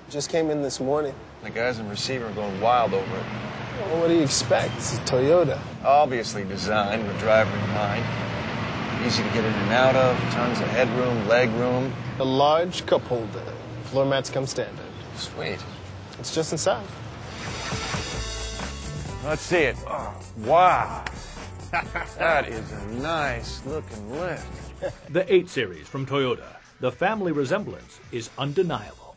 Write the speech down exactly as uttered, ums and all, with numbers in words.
Just came in this morning. The guys in receiver are going wild over it. Well, what do you expect? It's a Toyota. Obviously designed with driver in mind. Easy to get in and out of, tons of headroom, leg room. A large cup holder. Floor mats come standard. Sweet. It's just inside. Let's see it. Oh, wow. That is a nice looking lift. The eight Series from Toyota. The family resemblance is undeniable.